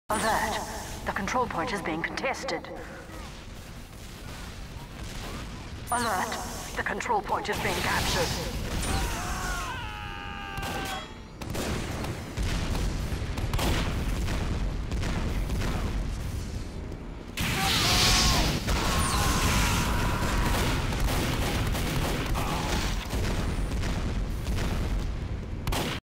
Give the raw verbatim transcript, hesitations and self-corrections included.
Alert! The control point is being contested. Alert! The control point is being captured.